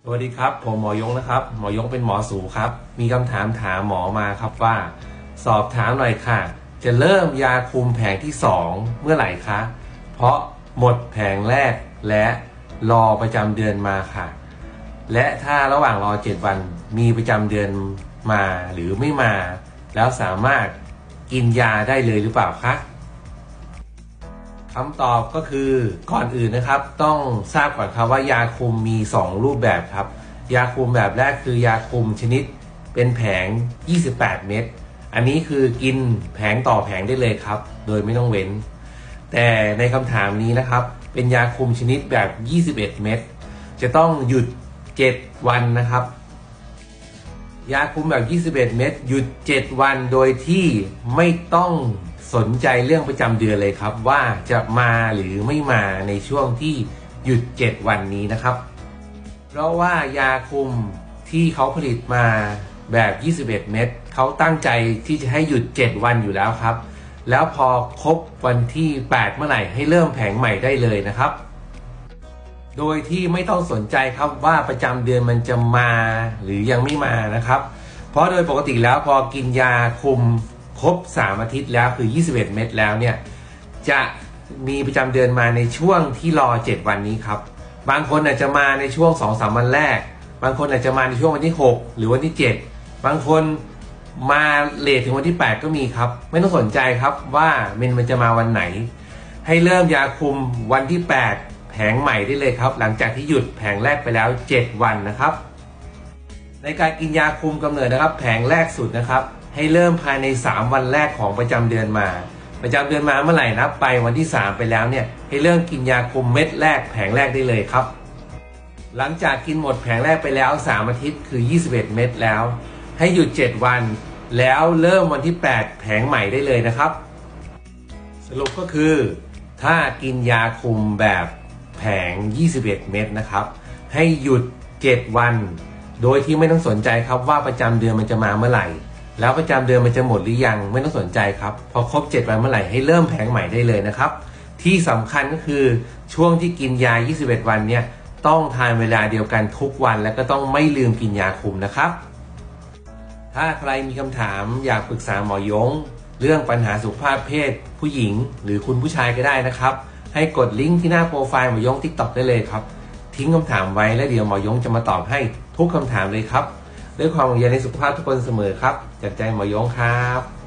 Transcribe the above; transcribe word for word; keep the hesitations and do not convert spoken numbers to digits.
สวัสดีครับผมหมอยงนะครับหมอยงเป็นหมอสูครับมีคำถามถามหมอมาครับว่าสอบถามหน่อยค่ะจะเริ่มยาคุมแผงที่สองเมื่อไหร่คะเพราะหมดแผงแรกและรอประจำเดือนมาค่ะและถ้าระหว่างรอเจ็ดวันมีประจำเดือนมาหรือไม่มาแล้วสามารถกินยาได้เลยหรือเปล่าคะคำตอบก็คือก่อนอื่นนะครับต้องทราบก่อนครับว่ายาคุมมีสองรูปแบบครับยาคุมแบบแรกคือยาคุมชนิดเป็นแผงยี่สิบแปดเม็ดอันนี้คือกินแผงต่อแผงได้เลยครับโดยไม่ต้องเว้นแต่ในคำถามนี้นะครับเป็นยาคุมชนิดแบบยี่สิบเอ็ดเม็ดจะต้องหยุดเจ็ดวันนะครับยาคุมแบบยี่สิบเอ็ดเม็ดหยุดเจ็ดวันโดยที่ไม่ต้องสนใจเรื่องประจำเดือนเลยครับว่าจะมาหรือไม่มาในช่วงที่หยุดเจ็ดวันนี้นะครับเพราะว่ายาคุมที่เขาผลิตมาแบบยี่สิบเอ็ดเม็ดเขาตั้งใจที่จะให้หยุดเจ็ดวันอยู่แล้วครับแล้วพอครบวันที่แปดเมื่อไหร่ให้เริ่มแผงใหม่ได้เลยนะครับโดยที่ไม่ต้องสนใจครับว่าประจำเดือนมันจะมาหรือยังไม่มานะครับเพราะโดยปกติแล้วพอกินยาคุมครบสามอาทิตย์แล้วคือยี่สิบเอ็ดเม็ดแล้วเนี่ยจะมีประจำเดือนมาในช่วงที่รอเจ็ดวันนี้ครับบางคนอาจจะมาในช่วง สองถึงสาม วันแรกบางคนอาจจะมาในช่วงวันที่หกหรือวันที่เจ็ดบางคนมาเลทถึงวันที่แปดก็มีครับไม่ต้องสนใจครับว่ามันมันจะมาวันไหนให้เริ่มยาคุมวันที่แปดแผงใหม่ได้เลยครับหลังจากที่หยุดแผงแรกไปแล้วเจ็ดวันนะครับในการกินยาคุมกำเนิดนะครับแผงแรกสุดนะครับให้เริ่มภายในสามวันแรกของประจำเดือนมาประจำเดือนมาเมื่อไหร่นับไปวันที่สามไปแล้วเนี่ยให้เริ่มกินยาคุมเม็ดแรกแผงแรกได้เลยครับหลังจากกินหมดแผงแรกไปแล้วสามอาทิตย์คือยี่สิบเอ็ดเม็ดแล้วให้หยุดเจ็ดวันแล้วเริ่มวันที่แปดแผงใหม่ได้เลยนะครับสรุปก็คือถ้ากินยาคุมแบบแผงยี่สิบเอ็ดเม็ดนะครับให้หยุดเจ็ดวันโดยที่ไม่ต้องสนใจครับว่าประจำเดือนมันจะมาเมื่อไหร่แล้วประจำเดือนมันจะหมดหรือยังไม่ต้องสนใจครับพอครบเจ็ดวันเมื่อไหร่ให้เริ่มแผงใหม่ได้เลยนะครับที่สำคัญก็คือช่วงที่กินยายี่สิบเอ็ดวันเนี่ยต้องทานเวลาเดียวกันทุกวันและก็ต้องไม่ลืมกินยาคุมนะครับถ้าใครมีคำถามอยากปรึกษาหมอยงเรื่องปัญหาสุขภาพเพศผู้หญิงหรือคุณผู้ชายก็ได้นะครับให้กดลิงก์ที่หน้าโปรไฟล์หมอยง ติ๊กต็อก ได้เลยครับทิ้งคำถามไว้แล้วเดี๋ยวหมอยงจะมาตอบให้ทุกคำถามเลยครับด้วยความห่วงใยในสุขภาพทุกคนเสมอครับจากใจหมอยงครับ